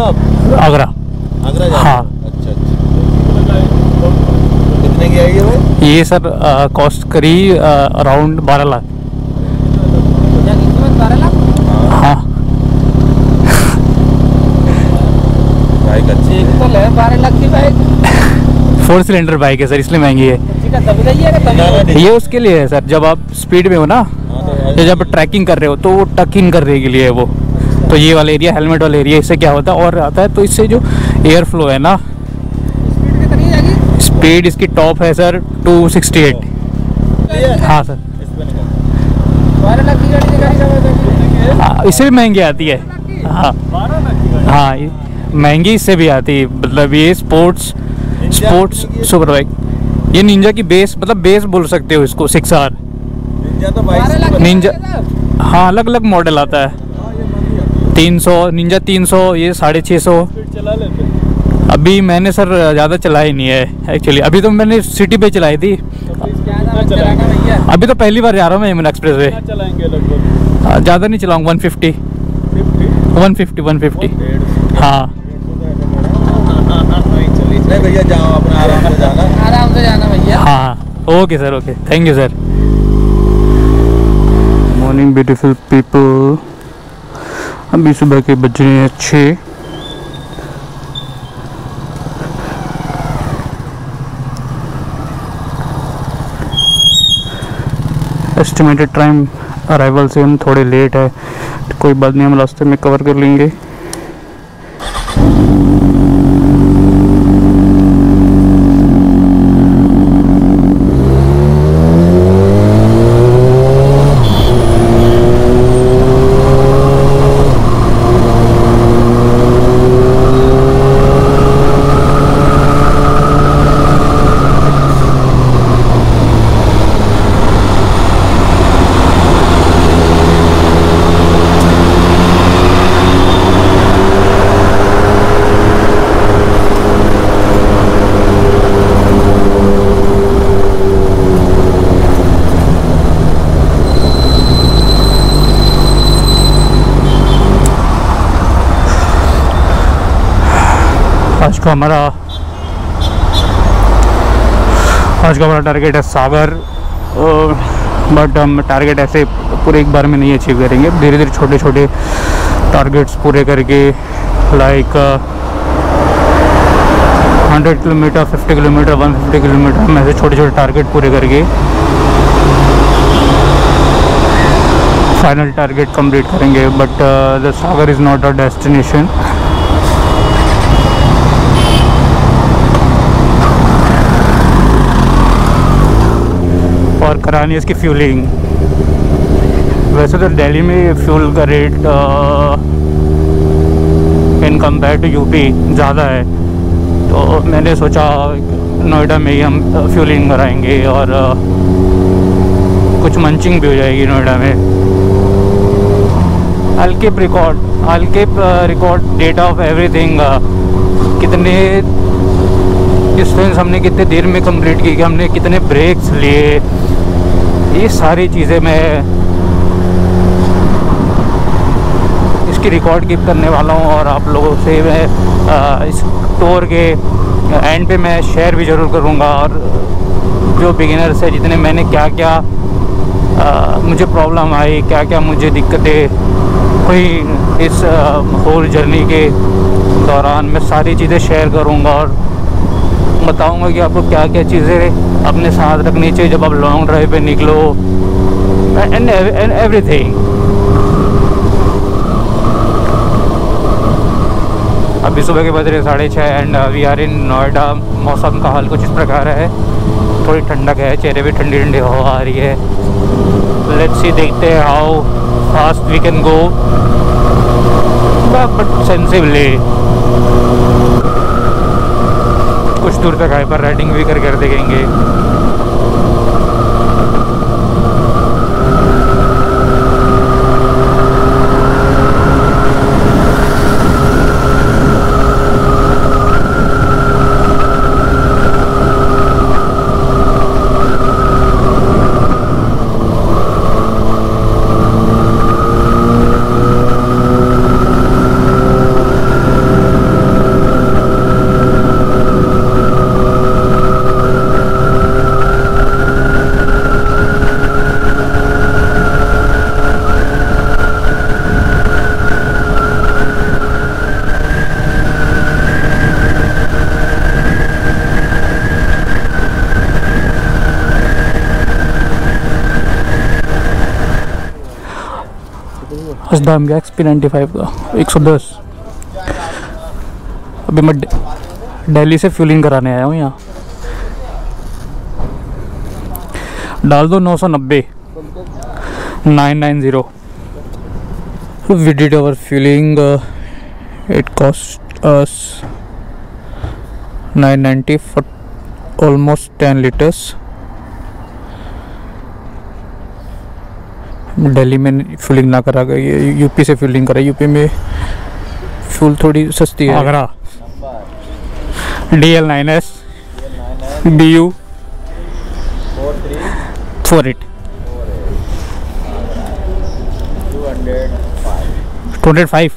आप? आगरा। आगरा जा रहे हाँ। हो? अच्छा अच्छा। कितने की आएगी भाई? ये सर कॉस्ट करीब अराउंड 12 लाख। 12 लाख? हाँ बाइक अच्छी है। तो ले 12 लाख की बाइक। 4 सिलेंडर बाइक है सर, इसलिए महंगी है। ठीक है, तभी नहीं है तभी। ये उसके लिए है सर, जब आप स्पीड में हो ना, या जब ट्रैकिंग कर रहे हो तो वो टक इन करने के लिए है वो। तो ये वाला एरिया, हेलमेट वाला एरिया, इससे क्या होता है और आता है, तो इससे जो एयर फ्लो है ना, स्पीड कितनी जाएगी? स्पीड इसकी टॉप है सर 268। हाँ सर। 12 लाख की गाड़ी निकाली। हाँ, इससे भी महंगी आती है। हाँ हाँ, महंगी इससे भी आती है। मतलब ये स्पोर्ट्स सुपर बाइक, ये निंजा की बेस, मतलब बेस बोल सकते हो इसको, 6R निंजा तो बाइक निंजा। हाँ, अलग अलग मॉडल आता है। 300 निंजा, 300, ये 650। चला लेते। अभी मैंने सर ज़्यादा चलाई नहीं है एक्चुअली, अभी तो मैंने सिटी पे चलाई थी। अभी तो पहली बार जा रहा हूँ मैं यमुना एक्सप्रेस वे। चलाएंगे लगभग ज़्यादा नहीं चलाऊँगा, 150 हाँ। नहीं भैया जाओ अपना आराम से जाना। भैया। हाँ okay sir, okay, thank you sir. Morning beautiful people. अभी सुबह के बज रहे हैं 6। एस्टिमेटेड टाइम अराइवल से हम थोड़े लेट है, तो कोई बात नहीं, हम रास्ते में कवर कर लेंगे। आज का हमारा टारगेट है सागर, बट हम टारगेट ऐसे पूरे एक बार में नहीं अचीव करेंगे। धीरे धीरे छोटे छोटे टारगेट्स पूरे करके, लाइक 100 किलोमीटर, 50 किलोमीटर, 150 किलोमीटर, हम ऐसे छोटे छोटे टारगेट पूरे करके फाइनल टारगेट कंप्लीट करेंगे। बट द सागर इज़ नॉट अ डेस्टिनेशन। और करानी है इसकी फ्यूलिंग। वैसे तो दिल्ली में फ्यूल का rate in compare to UP ज़्यादा है, तो मैंने सोचा नोएडा में ही हम फ्यूलिंग कराएंगे और कुछ मंचिंग भी हो जाएगी नोएडा में। I'll keep record data of everything। कितने डिस्टेंस हमने कितने देर में कंप्लीट की, हमने कितने ब्रेक्स लिए, ये सारी चीज़ें मैं इसकी रिकॉर्ड कीप करने वाला हूँ। और आप लोगों से मैं इस टूर के एंड पे मैं शेयर भी ज़रूर करूँगा। और जो बिगिनर्स है, जितने मैंने क्या क्या मुझे प्रॉब्लम आई, क्या क्या मुझे दिक्कतें हुई इस होल जर्नी के दौरान, मैं सारी चीज़ें शेयर करूँगा और बताऊंगा कि आपको क्या क्या चीज़ें अपने साथ रखनी चाहिए जब आप लॉन्ग ड्राइव पे निकलो, एंड एवरीथिंग। अभी सुबह के बज रहे 6:30 and we are in Noida. मौसम का हाल कुछ इस प्रकार है, थोड़ी ठंडक है, चेहरे पे ठंडी ठंडी हवा आ रही है। लेट्स सी, देखते हैं how fast we can go, but sensibly. कुछ दूर तक हाइपर राइडिंग भी कर देखेंगे। हसदाम गया XP95 का 110। अभी मैं दिल्ली से फ्यूलिंग कराने आया हूँ यहाँ। डाल दो 990 990। We did our fueling. It cost us 990 for almost 10 liters. Delhi में फ्यूलिंग ना करा गई, यूपी से फ्यूलिंग करा। यूपी में फ्यूल थोड़ी सस्ती है। Agra DL9S BU 48 205।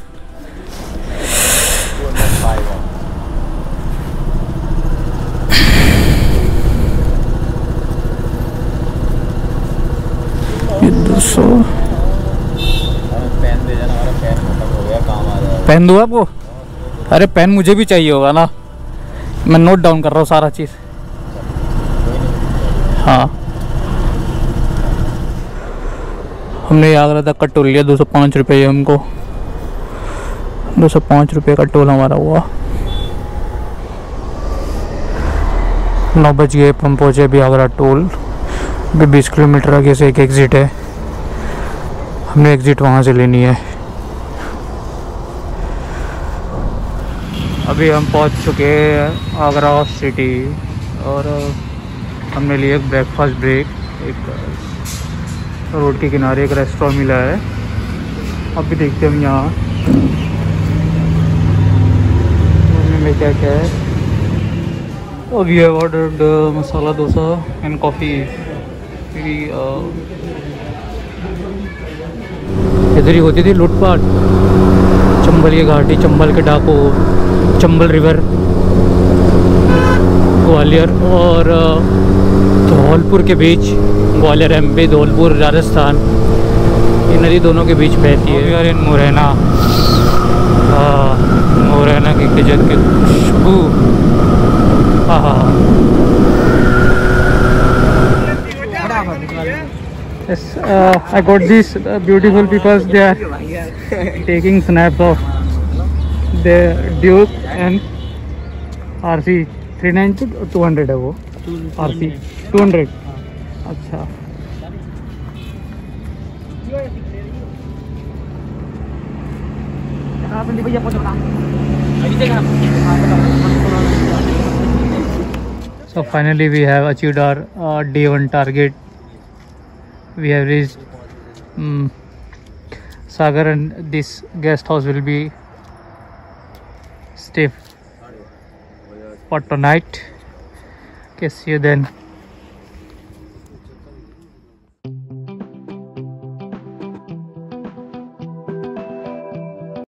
ये 200। पेन दे जाना, हमारा पेन खत्म हो गया, काम आ जाएगा। पेन दूँ आपको? अरे पेन मुझे भी चाहिए होगा ना, मैं नोट डाउन कर रहा हूँ सारा चीज़। हाँ, हमने आगरा तक का टोल लिया। 205 रुपये हमको, 205 रुपये का टोल हमारा हुआ। 9 बज गए, हम पहुँचे अभी आगरा टोल। अभी 20 किलोमीटर आगे से एक एग्ज़िट है, हमने एग्ज़िट वहाँ से लेनी है। अभी हम पहुँच चुके हैं आगरा सिटी और हमने लिया एक ब्रेकफास्ट ब्रेक। एक रोड के किनारे एक रेस्टोरेंट मिला है। अभी देखते हैं हम यहाँ में क्या क्या है। तो we have ordered masala dosa and coffee. इधर ही होती थी लूटपाट। चंबल की घाटी, चंबल के डाकू, चंबल रिवर, ग्वालियर और धौलपुर के बीच, ग्वालियर MP, धौलपुर राजस्थान, ये नदी दोनों के बीच बहती है। यार इन मुरैना, मुरैना की किचन की खुशबू, Yes, I got these beautiful people. They are taking snaps of the Duke and RC 390 200 है वो। RC 200। अच्छा, so finally we have achieved our day 1 target. We have reached Sagar, and this guest house will be stay for tonight. Okay, see you then.